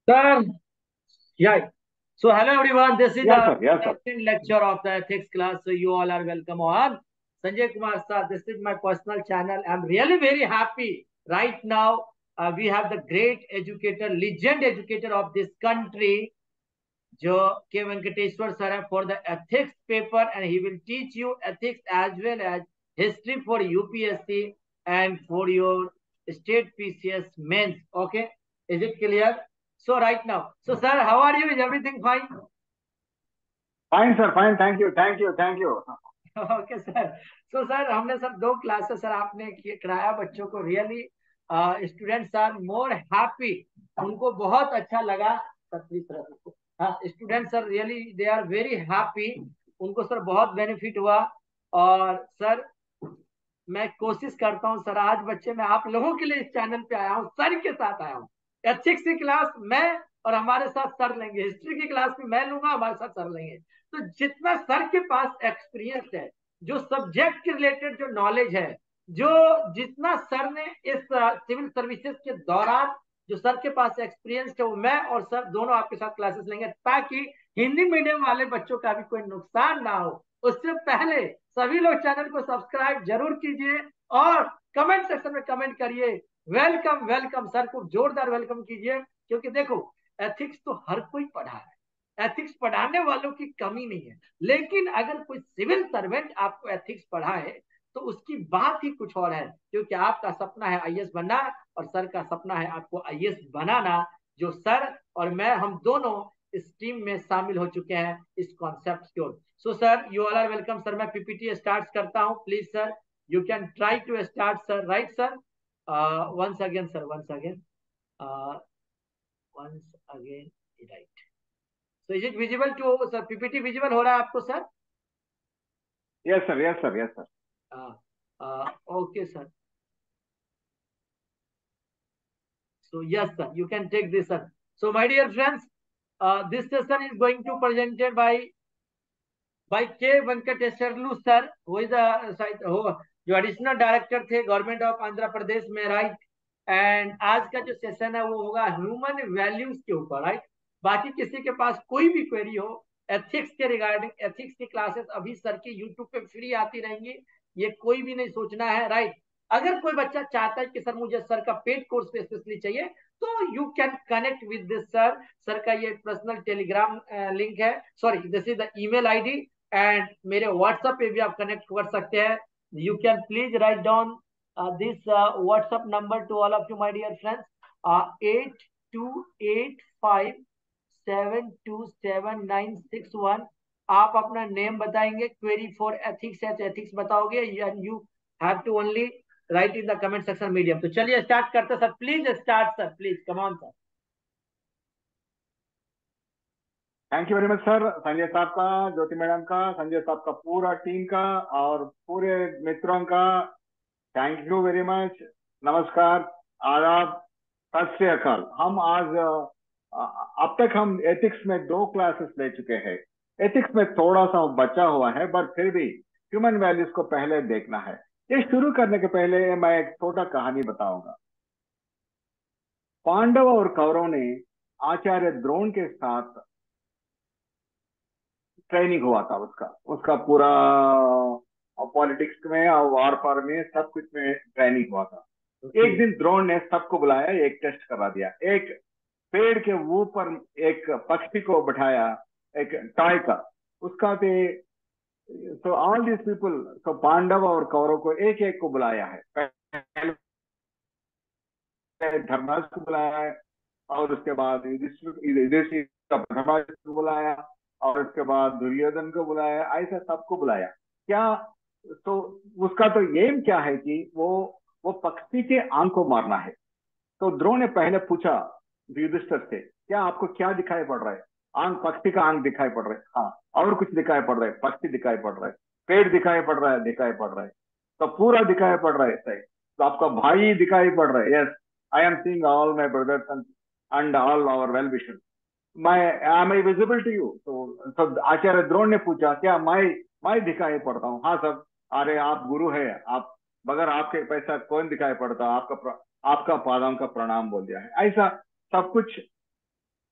Sir, yeah. So, hello everyone. This is Yes, the sir. Yes, sir. second lecture of the ethics class. So, you all are welcome on. Sanjay Kumar sir, this is my personal channel. I'm really very happy right now. We have the great educator, legend educator of this country, जो के Venkateshwar sir है for the ethics paper, and he will teach you ethics as well as history for UPSC and for your state PCS mains. Okay, is it clear? So right now, so sir, how are you? Is everything fine? Fine, sir. Fine. Thank you. Thank you. Thank you. Okay sir. So sir, हमने sir दो classes sir आपने कराया बच्चों को. Really students are more happy. उनको बहुत अच्छा लगा सर. Please sir. हाँ, student sir really they are very happy. उनको सर बहुत बेनिफिट हुआ. और सर मैं कोशिश करता हूँ सर, आज बच्चे मैं आप लोगों के लिए इस चैनल पे आया हूँ, सर के साथ आया हूँ. एथिक्स की क्लास मैं और हमारे साथ सर लेंगे, हिस्ट्री की क्लास भी मैं लूंगा, हमारे साथ सर लेंगे. तो जितना सर के पास एक्सपीरियंस है, जो सब्जेक्ट के रिलेटेड जो नॉलेज है, जो जितना सर ने इस सिविल सर्विसेज के दौरान जो सर के पास एक्सपीरियंस है, वो मैं और सर दोनों आपके साथ क्लासेस लेंगे, ताकि हिंदी मीडियम वाले बच्चों का भी कोई नुकसान ना हो. उससे पहले सभी लोग चैनल को सब्सक्राइब जरूर कीजिए और कमेंट सेक्शन में कमेंट करिए. वेलकम वेलकम सर को जोरदार वेलकम कीजिए. क्योंकि देखो, एथिक्स तो हर कोई पढ़ा है, एथिक्स पढ़ाने वालों की कमी नहीं है. लेकिन अगर कोई सिविल सर्वेंट आपको एथिक्स पढ़ाए तो उसकी बात ही कुछ और है. क्योंकि आपका सपना है आईएएस बनना और सर का सपना है आपको आईएएस बनाना. जो सर और मैं, हम दोनों इस टीम में शामिल हो चुके हैं इस कॉन्सेप्ट की ओर. So sir, you all are welcome. Sir मैं पीपीटी स्टार्ट करता हूं. Please sir, you can try to start sir. Right sir. Once again sir, once again, once again. Right. So is it visible to sir? PPT visible हो रहा है आपको sir? Yes, sir. Yes, sir. Yes, sir. Okay sir. So yes, sir, you can take this, sir. So my dear friends, this session is going to presented by K. Venkateswarlu sir, who is the जो additional director थे government of Andhra Pradesh में. Right. And आज का जो session है वो होगा human values के ऊपर. राइट. बाकी किसी के पास कोई भी क्वेरी हो एथिक्स के रिगार्डिंग, एथिक्स की क्लासेस अभी सर की यूट्यूब पे फ्री आती रहेंगी. ये कोई भी नहीं सोचना है. राइट. अगर कोई बच्चा चाहता है कि सर मुझे सर का पेड कोर्स पे स्पेशली चाहिए, तो you can connect with this sir. Sir का ये पर्सनल टेलीग्राम लिंक है, sorry this is the email ID. And मेरे व्हाट्सएप पे भी आप कनेक्ट कर सकते हैं. You can please write down this WhatsApp number to all of you my dear friends. 8285727961. आप अपना नेम बताएंगे, क्वेरी फॉर एथिक्स है एथिक्स बताओगे, and you have to only write in the comment section medium. तो चलिए start करते sir. Please start sir, please come on sir. Thank you very much sir. Sanjay साहब का, ज्योति मैडम का, संजय साहब का पूरा टीम का और पूरे मित्रों का थैंक यू वेरी मच. नमस्कार, आदाब, सत श्री अकाल. हम आज अब तक हम एथिक्स में दो क्लासेस ले चुके हैं. एथिक्स में थोड़ा सा बचा हुआ है, बट फिर भी ह्यूमन वैल्यूज को पहले देखना है. ये शुरू करने के पहले मैं एक छोटा कहानी बताऊंगा. पांडव और कौरव ने आचार्य द्रोण के साथ ट्रेनिंग हुआ था. उसका उसका पूरा पॉलिटिक्स में और वार पार में सब कुछ में ट्रेनिंग हुआ था. ओके. एक दिन द्रोण ने सबको बुलाया, एक टेस्ट करवा दिया. एक पेड़ के ऊपर एक पक्षी को बैठाया, एक टॉय का उसका थे. So all this people, so Pandav और कौरव को एक एक को बुलाया है. पहले धर्मराज को बुलाया है, और उसके बाद युधिष्ठिर का धर्मराज को बुलाया, और उसके बाद दुर्योधन को बुलाया. ऐसा सबको बुलाया. क्या? तो उसका तो एम क्या है कि वो पक्षी के आंख को मारना है. तो द्रोण ने पहले पूछा युधिष्ठिर से, क्या आपको क्या दिखाई पड़ रहा है? आंख, पक्षी का आंख दिखाई पड़ रहा है. हाँ. और कुछ दिखाई पड़ रहा है? पक्षी दिखाई पड़ रहा है, पेड़ दिखाई पड़ रहा है, दिखाई पड़ रहा है, तो पूरा दिखाई पड़ रहा है. सही. तो आपका भाई दिखाई पड़ रहा है. Yes, I am seeing all my brothers and all our well wishers. मैं am I visible to you? तो सब आचार्य द्रोण ने पूछा, क्या मैं दिखाई पड़ता हूँ? हाँ सब. अरे आप गुरु है, आप बगैर आपके पैसा कौन दिखाई पड़ता? आपका पादाओं का प्रणाम बोल दिया है. ऐसा सब कुछ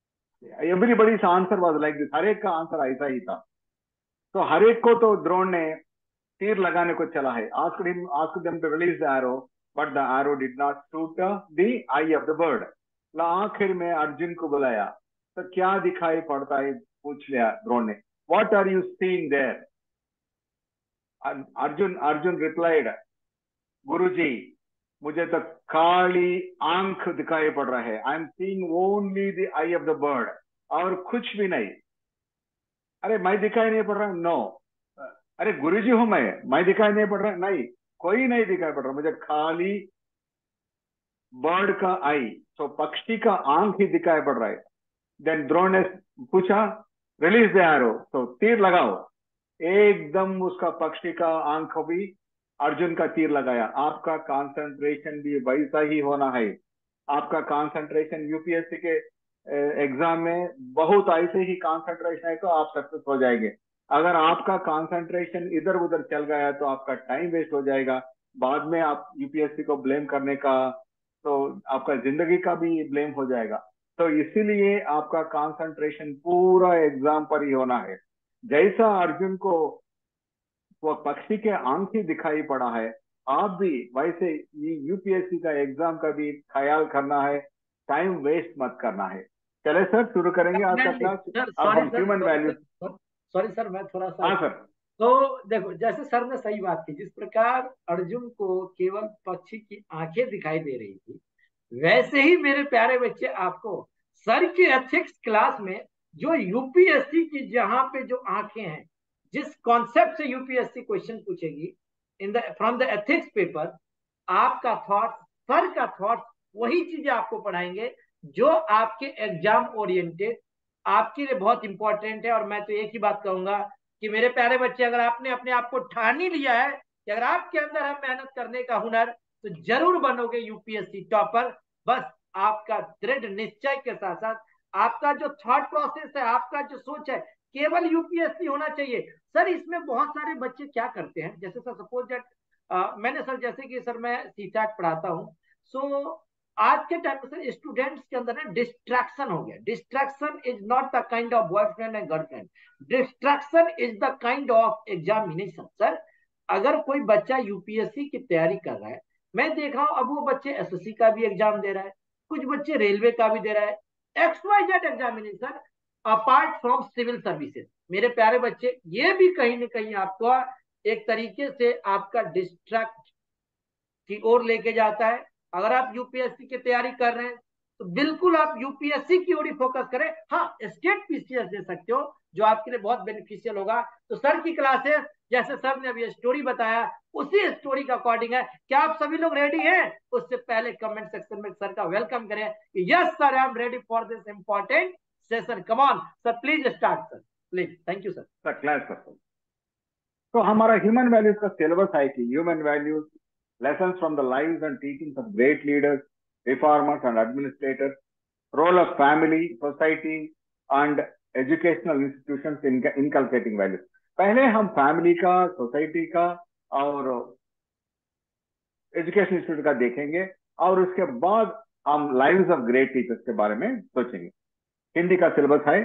everybody's answer was like this, हर एक का आंसर ऐसा ही था। तो हर एक को तो द्रोण ने तीर लगाने को चला है, asked them to release the arrow, but the arrow did not shoot the eye of the bird। आखिर में अर्जुन को बुलाया, तो क्या दिखाई पड़ता है पूछ लिया द्रोण ने, what are you seeing there? Arjun Arjun replied, गुरुजी मुझे तो काली आंख दिखाई पड़ रहा है, I am seeing only the eye of the bird, और कुछ भी नहीं। अरे मैं दिखाई नहीं पड़ रहा, नो। अरे गुरुजी हूं मैं दिखाई नहीं पड़ रहा, नहीं कोई नहीं दिखाई पड़ रहा, मुझे खाली बर्ड का आई, तो पक्षी का आंख ही दिखाई पड़ रहा है। देन द्रोण ने पूछा, रिलीज द एरो, तो तीर लगाओ। एकदम उसका पक्षी का आंख भी अर्जुन का तीर लगाया। आपका कंसंट्रेशन भी वैसा ही होना है। आपका कंसंट्रेशन यूपीएससी के एग्जाम में बहुत ऐसे ही कंसंट्रेशन है तो आप सक्सेस हो जाएंगे। अगर आपका कंसंट्रेशन इधर उधर चल गया तो आपका टाइम वेस्ट हो जाएगा, बाद में आप यूपीएससी को ब्लेम करने का, तो आपका जिंदगी का भी ब्लेम हो जाएगा। तो इसीलिए आपका कंसंट्रेशन पूरा एग्जाम पर ही होना है। जैसा अर्जुन को वो पक्षी के आंख ही दिखाई पड़ा है, आप भी वैसे यूपीएससी का एग्जाम का भी ख्याल करना है, टाइम वेस्ट मत करना है। चले सर, शुरू करेंगे आज का डेफिनेटली क्लास। सर, अब सॉरी हम sir, human values. Sorry sir, मैं थोड़ा सा। हाँ सर। तो देखो, जैसे सर ने सही बात की, जिस प्रकार अर्जुन को केवल पक्षी की आंखें दिखाई दे रही थी, वैसे ही मेरे प्यारे बच्चे आपको सर की एथिक्स क्लास में जो यूपीएससी की जहां पे जो आंखें हैं, जिस कॉन्सेप्ट से यूपीएससी क्वेश्चन पूछेगी in the from the ethics paper, आपका थॉट, सर का थॉट, वही चीजें आपको पढ़ाएंगे जो आपके एग्जाम ओरिएंटेड आपके लिए बहुत इंपॉर्टेंट है। और मैं तो एक ही बात कहूंगा कि मेरे प्यारे बच्चे, अगर आपने अपने आप को ठान ही लिया है कि अगर आपके अंदर है मेहनत करने का हुनर, तो जरूर बनोगे यूपीएससी टॉपर। बस आपका दृढ़ निश्चय के साथ साथ आपका जो थॉट प्रोसेस है, आपका जो सोच है, केवल यूपीएससी होना चाहिए। सर इसमें बहुत सारे बच्चे क्या करते हैं, जैसे सर सपोज दैट मैंने सर, जैसे कि सर मैं सीसैट पढ़ाता हूँ, सो आज के टाइम में सर स्टूडेंट्स के अंदर ना डिस्ट्रैक्शन हो गया। Distraction is not the kind of boyfriend and girlfriend, distraction is the kind of examination. Sir अगर कोई बच्चा यूपीएससी की तैयारी कर रहा है, मैं देख रहा हूं अब वो बच्चे एसएससी का भी एग्जाम दे रहा है, कुछ बच्चे रेलवे का भी दे रहा है, X Y Z examination apart from civil services. मेरे प्यारे बच्चे, ये भी कहीं ना कहीं आपको एक तरीके से आपका डिस्ट्रैक्ट की ओर लेके जाता है। अगर आप यूपीएससी की तैयारी कर रहे हैं तो बिल्कुल आप यूपीएससी की ओर ही फोकस करें। हाँ, स्टेट पीसीएस दे सकते हो जो आपके लिए बहुत बेनिफिशियल होगा। तो सर की क्लासेस, जैसे सर ने अभी स्टोरी बताया, उसी स्टोरी का अकॉर्डिंग है। क्या आप सभी लोग रेडी हैं? उससे पहले कमेंट सेक्शन में सर का वेलकम करें, yes sir I am ready for this important session. Come on sir, please start sir, please. Thank you sir. Sir class sir. तो हमारा ह्यूमन वैल्यूज का सिलेबस है कि human values, lessons from the lives and teachings of great leaders, reformers and administrators, role of family, society and educational institutions in inculcating values। पहले हम family का, society का और एजुकेशन इंस्टीट्यूट का देखेंगे, और उसके बाद हम लाइव्स ऑफ ग्रेट टीचर्स के बारे में सोचेंगे। हिंदी का सिलेबस है,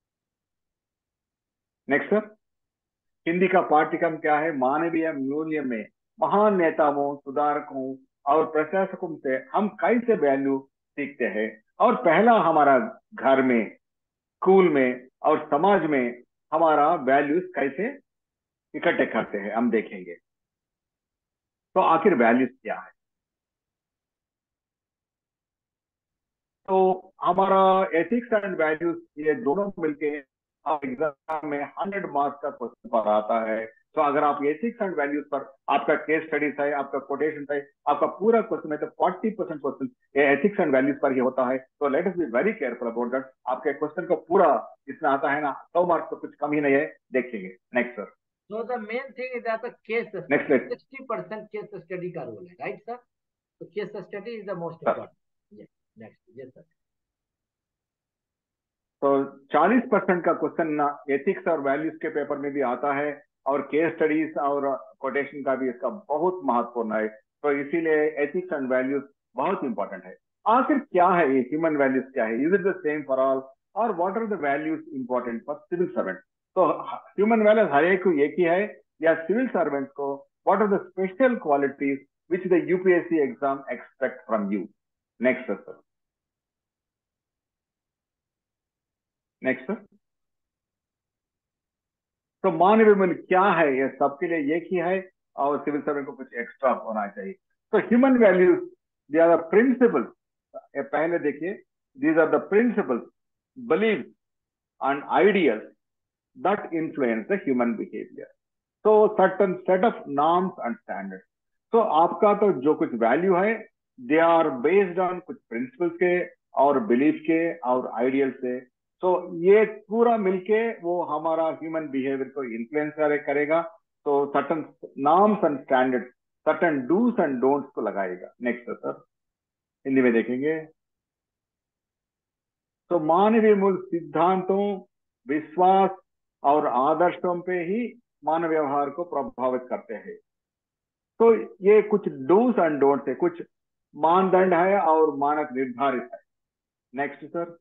नेक्स्ट सर। हिंदी का पाठ्यक्रम क्या है? मानवीय मूल्य में महान नेताओं, सुधारकों और प्रशासकों से हम कैसे वैल्यू सीखते हैं, और पहला हमारा घर में, स्कूल में और समाज में हमारा वैल्यूज कैसे इकट्ठे करते हैं, हम देखेंगे। तो आखिर वैल्यूज क्या है? तो हमारा एथिक्स एंड वैल्यूज, ये दोनों मिलके एग्जाम में 100 मार्क्स का क्वेश्चन पर आता है। तो अगर आप एथिक्स एंड वैल्यूज पर आपका केस स्टडीज है, आपका कोटेशन है, आपका पूरा क्वेश्चन है, तो 40% क्वेश्चन एथिक्स एंड वैल्यूज पर ही होता है। तो let us be very careful about that. आपके क्वेश्चन को पूरा इसमें आता है ना, 100 मार्क्स तो कुछ कम ही नहीं है, देखेंगे। Next sir. So the main thing is that the case next study, let 60% case study का रोल है, right sir? So case study is the most sir. important. Yes, next, yes sir. तो 40% का question ethics और values के paper में भी आता है, और केस स्टडीज और कोटेशन का भी इसका बहुत महत्वपूर्ण है। तो इसीलिए एथिक्स एंड वैल्यूज बहुत इंपॉर्टेंट है। आखिर क्या है ये ह्यूमन वैल्यूज? क्या है? Is it the same for all, और what are the values important for civil servant. तो ह्यूमन वैल्यूज हर एक को एक ही है, या सिविल सर्वेंट्स को what are the special qualities which the UPSC exam expect from you. Next sir, next sir. तो मानवीय मूल्य क्या है, ये सबके लिए एक ही है, और सिविल सर्वेंट को कुछ एक्स्ट्रा होना चाहिए। तो human values, they are the principles, पहले देखिए, these are the principles, believe and ideals that influence the human behaviour. तो certain set of norms and standards. तो आपका तो जो कुछ वैल्यू है, दे आर बेस्ड ऑन कुछ प्रिंसिपल्स के और बिलीफ के और आइडियल से। तो ये पूरा मिलके वो हमारा ह्यूमन बिहेवियर को इन्फ्लुएंस करेगा। तो certain norms and standards, certain dos and don'ts को लगाएगा। नेक्स्ट सर, हिंदी में देखेंगे। तो मानवीय मूल सिद्धांतों, विश्वास और आदर्शों पे ही मानव व्यवहार को प्रभावित करते हैं। तो ये कुछ डूज एंड डोंट्स है, कुछ मानदंड है और मानक निर्धारित है। Next sir.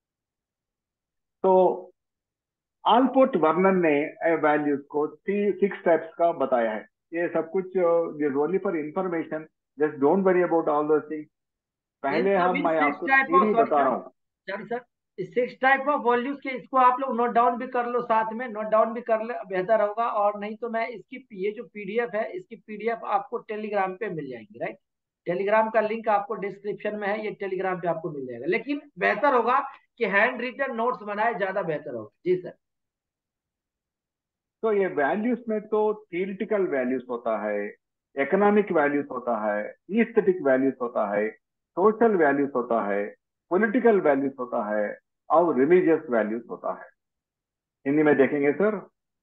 तो आलपोर्ट वर्णन ने वैल्यूज को 6 टाइप्स का बताया है। ये सब कुछ only for information, just don't worry about all those things. इन पहले सभी मैं सिक्स आपको टाइप ऑफ, थ्योरी सॉरी बता सर, रहा हूँ। सॉरी सर, इस 6 टाइप ऑफ वॉल्यूज के, इसको आप लोग नोट डाउन भी कर लो, साथ में नोट डाउन भी कर ले, बेहतर होगा। और नहीं तो मैं इसकी, ये जो पीडीएफ है, इसकी पीडीएफ आपको टेलीग्राम पे मिल जाएगी, राइट। टेलीग्राम का लिंक आपको डिस्क्रिप्शन में है, ये टेलीग्राम पे आपको मिल जाएगा। लेकिन बेहतर होगा कि हैंड रिटन नोट्स बनाए, ज्यादा बेहतर होगा। जी सर। तो ये वैल्यूज में तो थियोरिटिकल वैल्यूज होता है, इकोनॉमिक वैल्यूज होता है, एस्थेटिक वैल्यूज होता है, सोशल वैल्यूज होता है, पॉलिटिकल वैल्यूज होता है, और रिलीजियस वैल्यूज होता है। हिंदी में देखेंगे सर।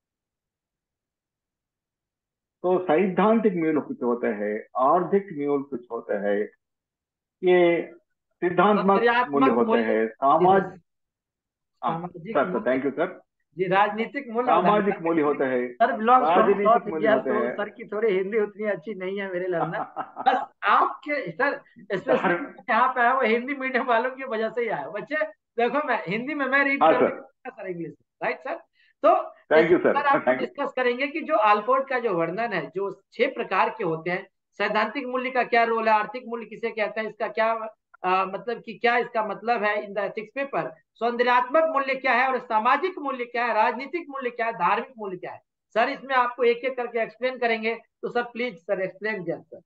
तो सैद्धांतिक मूल्य कुछ होते हैं, आर्थिक मूल्य कुछ होते हैं, ये सिद्धांत्मक मूल्य कार्यात्मक होते मूल्य। हैं, जी सर। समाज। हाँ सामाजिक सर, सर मूल्य। Thank you sir. जी, राजनीतिक मूल्य और सामाजिक धार्मिक मूल्य मूल्य। होते हैं, सर बिलोंग्स फ्रॉम राजनीतिक साउथ मूल्य इंडिया, होते तो हैं। सर की थोड़ी हिंदी उतनी अच्छी नहीं है मेरे लर्नर। बस आपके सर, सर। स्पेशली यहाँ पे आया वो हिंदी मीडियम वालों की वजह से ही आया बच्चे। देखो मैं हिंदी में मैं रीड हाँ कर सर, देता सर, इंग्लिश में, राइट सर। तो थैंक इस यू सर, पर आपको थैंक यू। डिस्कस करेंगे कि जो आलपोर्ट का जो वर्णन है, जो 6 प्रकार के होते हैं। सैद्धांतिक मूल्य का क्या रोल है, आर्थिक मूल्य किसे कहते हैं, इसका क्या मतलब कि क्या इसका मतलब है इन द एथिक्स पेपर। सौंदर्यात्मक मूल्य क्या है, और सामाजिक मूल्य क्या है, राजनीतिक मूल्य क्या है, धार्मिक मूल्य क्या है। सर इसमें आपको एक एक करके एक्सप्लेन करेंगे, तो sir please sir explain just sir.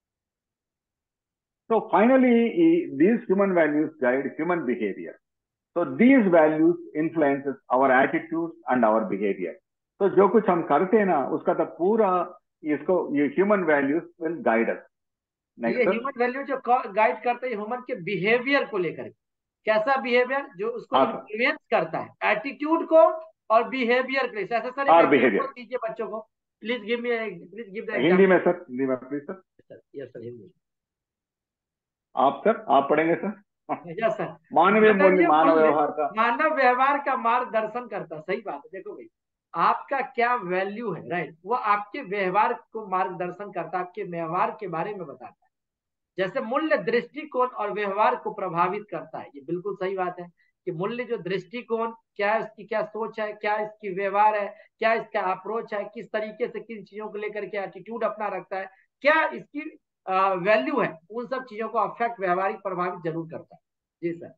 So finally, these human values guide human behavior. So these values influences our attitudes and our behavior. तो जो कुछ हम करते हैं ना, उसका तो पूरा इसको ये human values will guide us. ये नेक्स्ट सर। ह्यूमन वैल्यू जो गाइड करते हैं ह्यूमन के बिहेवियर को लेकर के। कैसा बिहेवियर जो उसको हाँ सर। इन्फ्लुएंस करता है, एटीट्यूड को और बिहेवियर को। ऐसा सर एक और एग्जांपल बिहेवियर दीजिए बच्चों को। प्लीज गिव द हिंदी में एग्जांपल। सर, हिंदी में please sir. Sir yes sir, Hindi. आप सर, आप पढ़ेंगे सर। Yes sir. मानवीय मूल्य मानवीय मानव मूल्य व्यवहार का। मानव व्यवहार का मार्गदर्शन करता है। सही बात है। देखो भाई, आपका क्या वैल्यू है, राइट, वो आपके व्यवहार को मार्गदर्शन करता है, आपके व्यवहार के बारे में बताता है। जैसे मूल्य दृष्टिकोण और व्यवहार को प्रभावित करता है, ये बिल्कुल सही बात है कि मूल्य जो दृष्टिकोण क्या है, उसकी क्या सोच है, क्या इसकी व्यवहार है, क्या इसका अप्रोच है, किस तरीके से किन चीजों को लेकर के एटीट्यूड अपना रखता है, क्या इसकी वैल्यू है, उन सब चीजों को अफेक्ट, व्यवहारिक प्रभावित जरूर करता है। जी सर।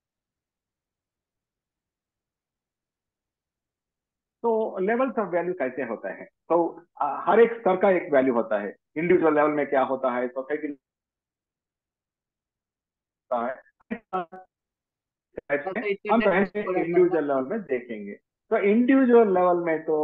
तो लेवल्स ऑफ वैल्यू कैसे होता है? तो हर एक स्तर का एक वैल्यू होता है। इंडिविजुअल लेवल में क्या होता है, सोसाइटी होता है। सर हम इंटरनेट पहले इशू हो रहा है सर। इंडिविजुअल लेवल में देखेंगे। तो इंडिविजुअल लेवल में तो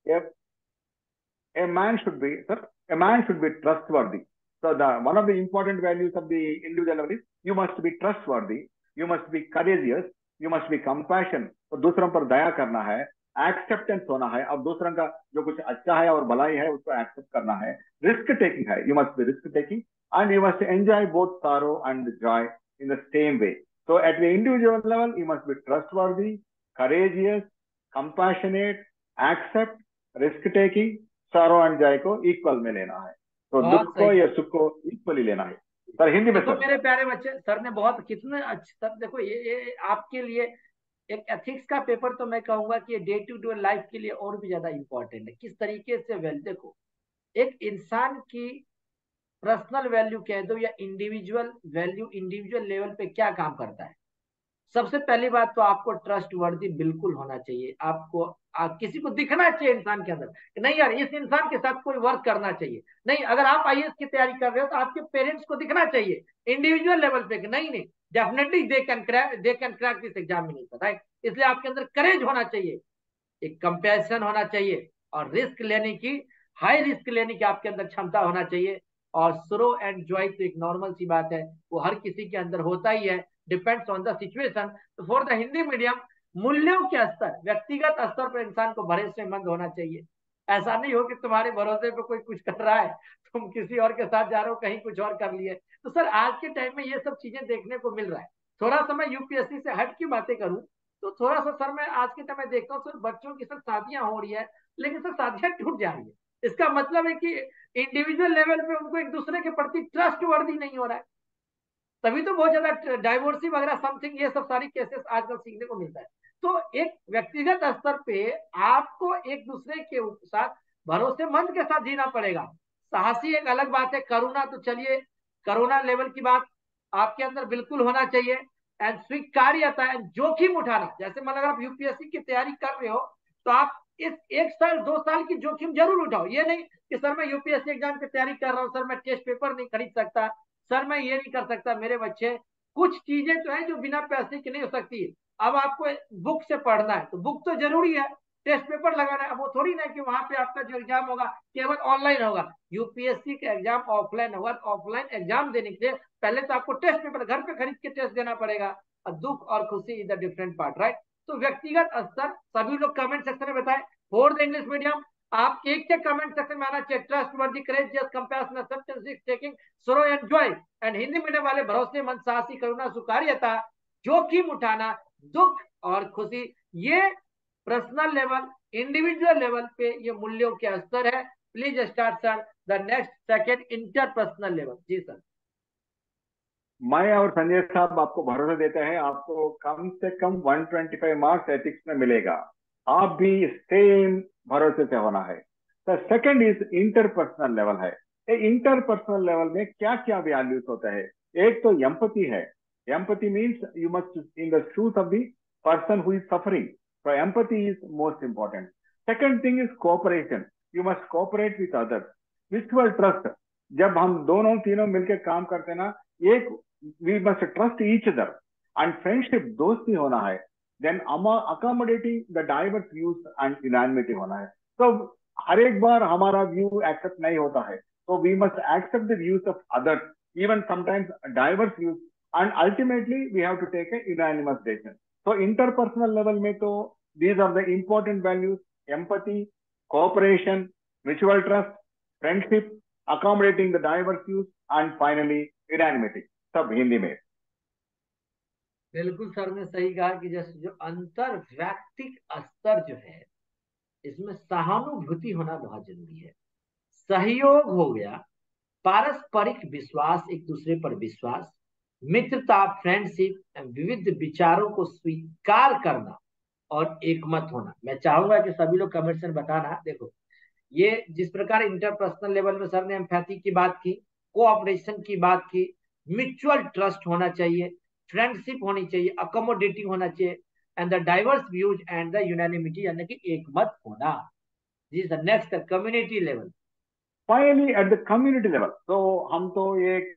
a man should be, sir, a man should be trustworthy. So one of the important values of the individual level is you must be trustworthy, you must be courageous, you must be compassion. तो दूसरों पर दया करना है, acceptance होना है, अब दूसरों का जो कुछ अच्छा है और भलाई है उसको एक्सेप्ट करना है, रिस्क टेकिंग है, you must be risk taking, and you must enjoy both sorrow and joy in the same way. So at the individual level, you must be trustworthy, courageous, compassionate, accept, risk taking, sorrow and joy को equal में लेना है। तो बहुत दुख सही को या सर। सुख को इक्वली लेना है। सर हिंदी में देखो सर। मेरे प्यारे बच्चे, सर ने बहुत कितने अच्छे, सर देखो ये आपके लिए एक एथिक्स का पेपर तो मैं कहूंगा कि डे टू डे लाइफ के लिए और भी ज्यादा इंपॉर्टेंट है। किस तरीके से वेल देखो, एक इंसान की पर्सनल वैल्यू कह दो या इंडिविजुअल वैल्यू इंडिविजुअल लेवल पे क्या काम करता है। सबसे पहली बात तो आपको ट्रस्ट वर्दी बिल्कुल होना चाहिए। आपको किसी को दिखना चाहिए इंसान के अंदर कि नहीं यार इस इंसान के साथ कोई वर्क करना चाहिए। नहीं, अगर आप आईएएस की तैयारी कर रहे हो तो आपके पेरेंट्स को दिखना चाहिए इंडिविजुअल लेवल पे कि नहीं नहीं, definitely they can crack this examination, right. इसलिए आपके अंदर करेज होना चाहिए, एक कंपैशन होना चाहिए, और रिस्क लेने की, हाई रिस्क लेने की आपके अंदर क्षमता होना चाहिए। और सुरो एंड जॉय तो एक नॉर्मल सी बात है, वो हर किसी के अंदर होता ही है, डिपेंड्स ऑन द सिचुएशन। तो फॉर द हिंदी मीडियम, मूल्यों के स्तर, व्यक्तिगत स्तर पर इंसान को भरोसेमंद होना चाहिए। ऐसा नहीं हो कि तुम्हारे भरोसे पे कोई कुछ कर रहा है, तुम किसी और के साथ जा रहे हो, कहीं कुछ और कर लिए। तो सर आज के टाइम में ये सब चीजें देखने को मिल रहा है। थोड़ा सा मैं यूपीएससी से हट की बातें करूं तो थोड़ा सा सर मैं आज के टाइम में देखता हूँ सर बच्चों की सर शादियां हो रही है, लेकिन सर शादियां टूट जा रही है। इसका मतलब है कि इंडिविजुअल लेवल पे उनको एक दूसरे के प्रति ट्रस्ट वर्दी नहीं हो रहा है। तभी तो बहुत ज्यादा डाइवोर्सी वगैरह समथिंग ये सब सारी केसेस आजकल सीखने को मिलता है। तो एक व्यक्तिगत स्तर पे आपको एक दूसरे के साथ भरोसेमंद के साथ जीना पड़ेगा। साहसी एक अलग बात है, करुणा तो चलिए करुणा लेवल की बात आपके अंदर बिल्कुल होना चाहिए। एंड स्वीकार्यता एंड जोखिम उठाना, जैसे मान अगर आप यूपीएससी की तैयारी कर रहे हो तो आप इस 1 साल 2 साल की जोखिम जरूर उठाओ। ये नहीं कि सर मैं यूपीएससी एग्जाम की तैयारी कर रहा हूँ, सर मैं टेस्ट पेपर नहीं खरीद सकता, सर मैं ये नहीं कर सकता। मेरे बच्चे, कुछ चीजें तो है जो बिना पैसे की नहीं हो सकती। अब आपको बुक से पढ़ना है तो बुक तो जरूरी है, टेस्ट पेपर लगाना है, अब वो थोड़ी ना कि वहां पे आपका जो एग्जाम होगा केवल ऑनलाइन होगा। यूपीएससी का एग्जाम ऑफलाइन होगा, तो ऑफलाइन एग्जाम देने के लिए पहले तो आपको टेस्ट पेपर घर पे खरीद के टेस्ट देना पड़ेगा। और दुख और खुशी is the different part, right. तो व्यक्तिगत स्तर, सभी लोग कमेंट सेक्शन में बताएं फॉर द इंग्लिश मीडियम। आप एक एक कमेंट सेक्शन में आना चाहिए, trustworthy, courageous, compassion, acceptance, taking, sorrow enjoy. And Hindi medium वाले भरोसेमंद, साहसी, करुणा, सुकार्यता, जोखिम उठाना, दुख और खुशी। ये पर्सनल लेवल, इंडिविजुअल लेवल पे ये मूल्यों के स्तर है। Please start sir the next second interpersonal level. जी सर। मैं और संजय साहब आपको भरोसा देते हैं, आपको कम से कम 125 मार्क्स एथिक्स में मिलेगा। आप भी सेम भरोसे से होना है। The second is interpersonal level है। इंटरपर्सनल लेवल में क्या क्या वैल्यूज होता है? एक तो एम्पैथी है। Empathy means you must in the shoes of the person who is suffering, so empathy is most important. Second thing is cooperation, you must cooperate with others. Mutual trust, जब हम दोनों तीनों मिलकर काम करते हैं ना, एक we must trust each other. And friendship, दोस्ती होना है। Then accommodating the diverse views and unanimity होना है। तो हर एक बार हमारा व्यू एक्सेप्ट नहीं होता है, तो we must accept the views of others, even sometimes diverse views, and ultimately we have to take a unanimous decision. तो इंटरपर्सनल लेवल में तो these are the important values: empathy, cooperation, mutual trust, friendship, accommodating the diverse views, and finally unanimity। सब हिंदी में। बिल्कुल sir ने सही कहा कि जैसे जो अंतर व्यक्तिक स्तर जो है इसमें सहानुभूति होना बहुत जरूरी है, सहयोग हो गया, पारस्परिक विश्वास, एक दूसरे पर विश्वास, मित्रता, फ्रेंडशिप, विविध विचारों को स्वीकार करना और एकमत होना। मैं चाहूंगा कि सभी लोग कमेंट्स में बताना। देखो ये जिस प्रकार इंटरपर्सनल लेवल में सर ने एम्पैथी की बात की, कोऑपरेशन की बात की, म्यूचुअल ट्रस्ट होना चाहिए, फ्रेंडशिप होनी चाहिए, अकोमोडेटिंग होना चाहिए, and the diverse views and the unanimity यानी कि एकमत होना। जी sir. Next community level. Finally at the community level, तो हम तो एक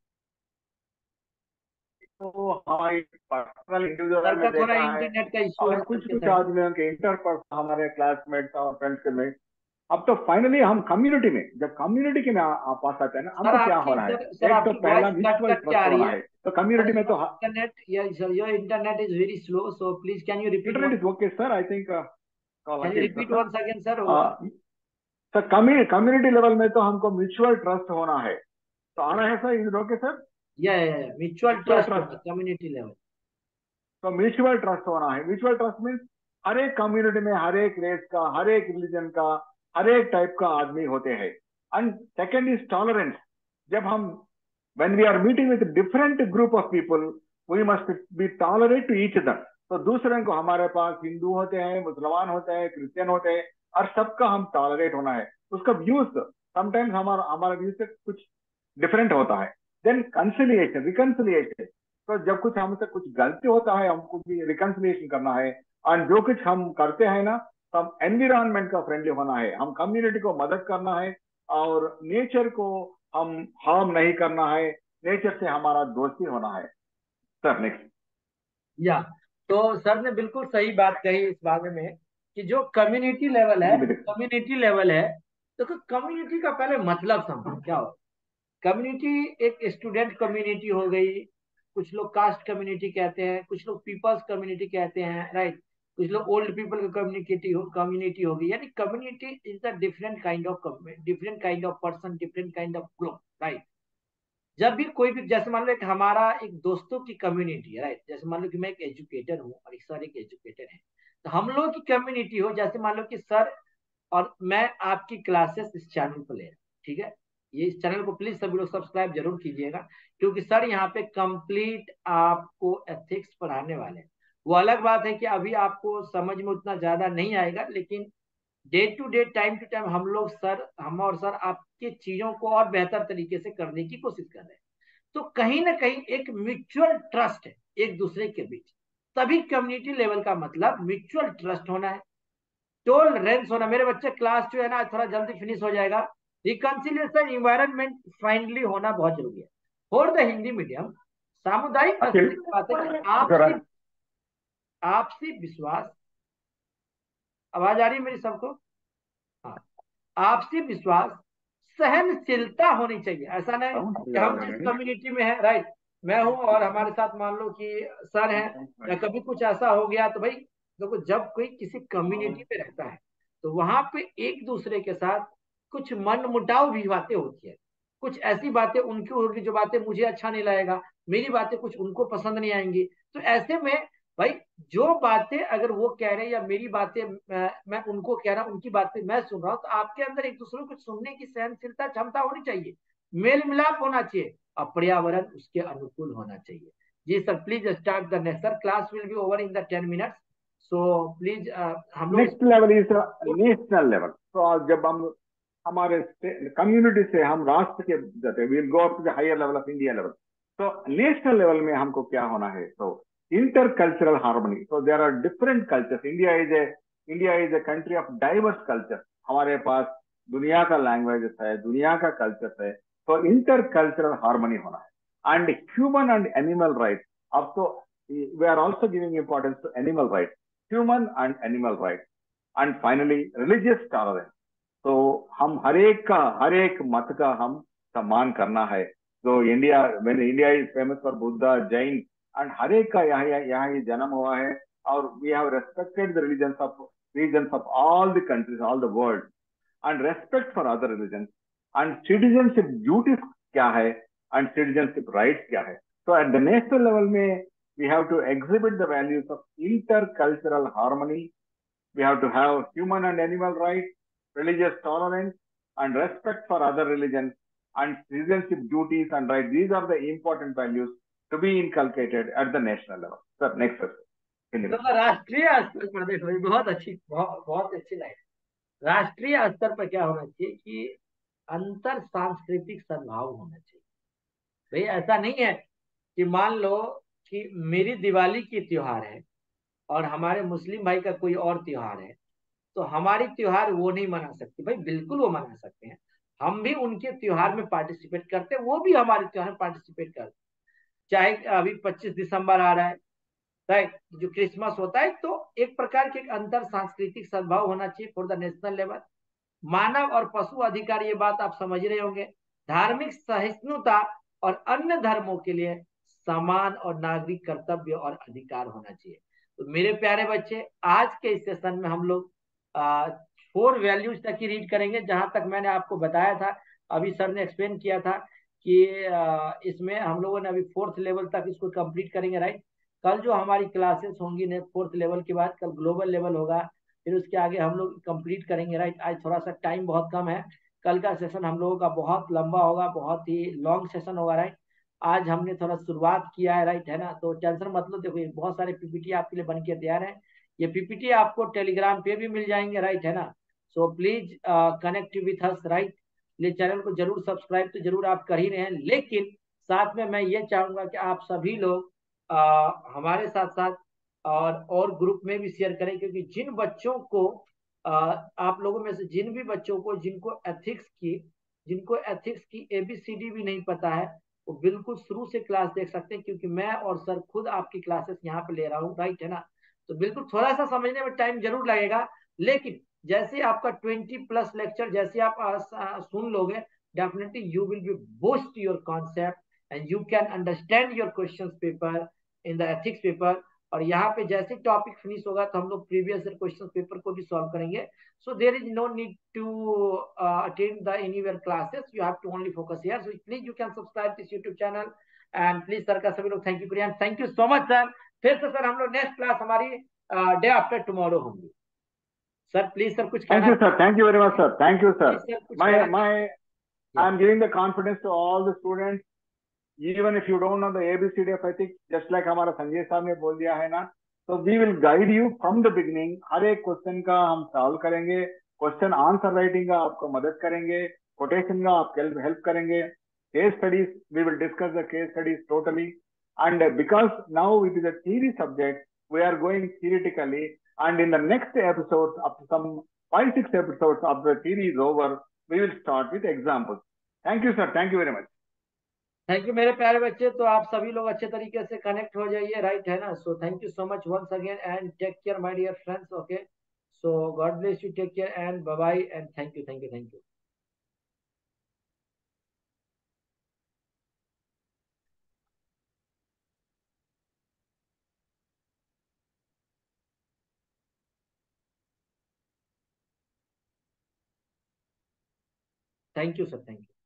तो हमारी पर्सनल इंडिविजुअल सर में का थोड़ा देखा है, इंटरनेट का इश्यू और है सर कुछ के कुछ साइड। आदमियों के इंटरपर्सन हमारे क्लासमेट्स और फ्रेंड्स के में। अब तो फाइनली हम कम्युनिटी में, जब कम्युनिटी के में पास आते हैं ना, सर हमको क्या आपकी होना है? सर एक तो आपकी वॉइस पहला कट म्यूचुअल कट के आ ट्रस्ट रही होना है। है। तो कम्युनिटी सर में तो इंटरनेट या sir your internet is very slow, so please can you repeat internet one, is okay sir, I think can you repeat once again sir. Sir community level में तो हमको म्यूचुअल ट्रस्ट होना है। तो आना है सर, इज ओके सर। या mutual mutual trust होना ट्रस्ट, कम्युनिटी लेवल। तो म्यूचुअल ट्रस्ट होना है। म्यूचुअल ट्रस्ट मीन्स हर एक कम्युनिटी में हर एक रेस का, हर एक रिलीजन का, हर एक टाइप का आदमी होते हैं। And second is tolerance. जब हम when we are meeting with a different group of people, we must be tolerant to each other. तो दूसरे को, हमारे पास हिंदू होते हैं, मुसलमान होते हैं, क्रिश्चियन होते हैं, और सबका हम टॉलरेट होना है। उसका व्यूज समटाइम्स हमारा हमारा व्यू से कुछ डिफरेंट होता है। Then conciliation, reconciliation. तो जब कुछ हमसे कुछ गलती होता है, हमको भी रिकंसिलिएशन करना है। और जो कुछ हम करते हैं ना, तो हम एनवायरमेंट का फ्रेंडली होना है, हम कम्युनिटी को मदद करना है, और नेचर को हम हार्म नहीं करना है, नेचर से हमारा दोस्ती होना है। Sir next. या तो सर ने बिल्कुल सही बात कही इस बारे में कि जो कम्युनिटी लेवल है, कम्युनिटी लेवल है, तो कम्युनिटी का पहले मतलब समझो क्या हो। कम्युनिटी एक स्टूडेंट कम्युनिटी हो गई, कुछ लोग कास्ट कम्युनिटी कहते हैं, कुछ लोग पीपल्स कम्युनिटी कहते हैं, राइट। कुछ लोग ओल्ड पीपल का कम्युनिटी हो गई। यानी community is the different kind of, different kind of person, different kind of group, right. जब भी कोई भी, जैसे मान लो एक हमारा एक दोस्तों की कम्युनिटी है, राइट। जैसे मान लो कि मैं एक एजुकेटर हूँ और एक सर एक एजुकेटर है, तो हम लोग की कम्युनिटी हो। जैसे मान लो कि सर और मैं आपकी क्लासेस इस चैनल पर ले रहा हूँ, ठीक है। ये इस चैनल को प्लीज सभी लोग सब्सक्राइब जरूर कीजिएगा, क्योंकि सर यहाँ पे कंप्लीट आपको एथिक्स पढ़ाने वाले हैं। वो अलग बात है कि अभी आपको समझ में उतना ज्यादा नहीं आएगा, लेकिन day to day, time to time हम और सर आपके चीजों को और बेहतर तरीके से करने की कोशिश कर रहे हैं। तो कहीं ना कहीं एक म्यूचुअल ट्रस्ट है एक दूसरे के बीच। तभी कम्युनिटी लेवल का मतलब म्यूचुअल ट्रस्ट होना है, टॉलरेंस होना। मेरे बच्चे क्लास जो है ना थोड़ा जल्दी फिनिश हो जाएगा। रिकंसिलिएशन, इन्वायरमेंट फ्रेंडली होना बहुत जरूरी है। फॉर द हिंदी मीडियम, सामुदायिक अखिल, की बात है कि जरा। आपसी आपसी विश्वास। आवाज आ रही है मेरी सबको? हाँ। आपसी विश्वास, सहनशीलता होनी चाहिए। ऐसा नहीं कि हम जिस कम्युनिटी में है, राइट, मैं हूं और हमारे साथ मान लो कि सर हैं, या कभी कुछ ऐसा हो गया तो भाई देखो, जब कोई किसी कम्युनिटी में रहता है तो वहां पे एक दूसरे के साथ कुछ मन मुटाव भी बातें होती है। कुछ ऐसी बातें उनकी होगी जो बातें मुझे अच्छा नहीं लगेगा, मेरी बातें कुछ उनको पसंद नहीं आएंगी। तो ऐसे में भाई, जो बातें अगर वो कह रहे हैं या मेरी बातें मैं उनको कह रहा हूँ, उनकी बातें मैं सुन रहा हूँ, तो आपके अंदर एक दूसरे को सुनने की सहनशीलता क्षमता होनी चाहिए, मेल मिलाप होना चाहिए, और पर्यावरण उसके अनुकूल होना चाहिए। जी sir, please start the next. Sir class will be over in the 10 minutes, so please हम लोग next level is national level. तो जब हम हमारे कम्युनिटी से हम राष्ट्र के जाते, will go up to the higher level of India level. तो नेशनल लेवल में हमको क्या होना है? तो इंटर कल्चरल हार्मनी। तो there are different cultures. India is a country of diverse culture. हमारे पास दुनिया का लैंग्वेजेस है, दुनिया का कल्चर है। तो इंटर कल्चरल हार्मनी होना है। And human and animal right. अब तो we are also giving importance to animal right, human and animal right. And finally religious tolerance. तो हम हर एक मत का हम सम्मान करना है। तो India, when India is famous for Buddha, Jain, and हर एक का यहाँ ही जन्म हुआ है। और we have respected the religions of all the countries, all the world, and respect for other religion. And citizenship duties क्या है, एंड सिटीजनशिप राइट्स क्या है। तो एट द नेशनल लेवल में we have to exhibit the values of intercultural harmony. We have to have human and animal rights, religious tolerance, and respect for other religions, and citizenship duties and rights. These are the important values to be inculcated at the national level. Sir, next question. तो राष्ट्रीय स्तर पर देखो, ये बहुत अच्छी, बहुत अच्छी लाइन। राष्ट्रीय स्तर पर क्या होना चाहिए कि अंतर सांस्कृतिक सद्भाव होना चाहिए। भाई ऐसा नहीं है कि मान लो कि मेरी दिवाली की त्योहार है और हमारे मुस्लिम भाई का कोई और त्योहार है, तो हमारी त्योहार वो नहीं मना सकते। भाई बिल्कुल वो मना सकते हैं, हम भी उनके त्योहार में पार्टिसिपेट करते हैं, वो भी हमारे त्योहार में पार्टिसिपेट करते हैं। चाहे अभी 25 दिसंबर आ रहा है, राइट, जो क्रिसमस होता है, तो एक प्रकार के एक अंतर सांस्कृतिक सद्भाव होना चाहिए फॉर द नेशनल लेवल। मानव और पशु अधिकार, ये बात आप समझ रहे होंगे। धार्मिक सहिष्णुता और अन्य धर्मों के लिए समान और नागरिक कर्तव्य और अधिकार होना चाहिए। तो मेरे प्यारे बच्चे, आज के इस सेशन में हम लोग 4 वैल्यूज तक ही रीड करेंगे, जहां तक मैंने आपको बताया था। अभी सर ने एक्सप्लेन किया था कि इसमें हम लोगों ने अभी 4th लेवल तक इसको कंप्लीट करेंगे, राइट। कल जो हमारी क्लासेस होंगी ने 4th लेवल के बाद, कल ग्लोबल लेवल होगा, फिर उसके आगे हम लोग कंप्लीट करेंगे, राइट। आज थोड़ा सा टाइम बहुत कम है, कल का सेशन हम लोगों का बहुत लंबा होगा, बहुत ही लॉन्ग सेशन होगा, राइट। आज हमने थोड़ा शुरुआत किया है, राइट है ना। तो टेंशन मत लो, देखो ये बहुत सारे पीपीटी आपके लिए बन के तैयार है। ये पीपीटी आपको टेलीग्राम पे भी मिल जाएंगे, राइट है ना। So please connect with us, right. ये चैनल को जरूर सब्सक्राइब तो जरूर आप कर ही रहे हैं, लेकिन साथ में मैं ये चाहूंगा कि आप सभी लोग हमारे साथ साथ और ग्रुप में भी शेयर करें, क्योंकि जिन बच्चों को आप लोगों में से जिन भी बच्चों को जिनको एथिक्स की एबीसीडी भी नहीं पता है, वो बिल्कुल शुरू से क्लास देख सकते हैं, क्योंकि मैं और सर खुद आपकी क्लासेस यहाँ पे ले रहा हूँ, राइट है ना। तो बिल्कुल थोड़ा सा समझने में टाइम जरूर लगेगा, लेकिन जैसे आपका 20+ लेक्चर जैसे आप सुन लोगे, definitely you will be boost your concept and you can understand your question paper in the ethics paper. और यहाँ पे जैसे टॉपिक फिनिश होगा तो हम लोग प्रीवियस क्वेश्चन पेपर को भी सॉल्व करेंगे। So there is no need to attend the anywhere classes. You have to only focus here. So please you can subscribe this YouTube channel and please sir का सभी लोग thank you करिए, thank you so much sir. फिर से sir हम लोग next class हमारी day after tomorrow होंगी। सर प्लीज सर कुछ Thank कहना you, sir. Thank you very much, चाहेंगे? sir. Thank you, sir. Please sir कुछ कहना My, चाहेंगे? I'm giving the confidence to all the students. Even if you don't know the ABCD of ethics, just like हमारा संजय साहब ने बोल दिया है ना, so we will guide you from the beginning. हर एक क्वेश्चन का हम सॉल्व करेंगे, क्वेश्चन आंसर राइटिंग का आपको मदद करेंगे, कोटेशन का आपको हेल्प करेंगे, case studies we will discuss the case studies totally. And because now it is a theory subject, we are going theoretically. And in the next episodes, after some 5-6 episodes of the theory is over, we will start with examples. Thank you, sir. Thank you very much. Thank you मेरे प्यारे बच्चे। तो आप सभी लोग अच्छे तरीके से कनेक्ट हो जाइए, राइट है ना। So thank you so much once again and take care my dear friends, okay. So God bless you, take care and bye bye and thank you thank you thank you. Thank you sir, thank you.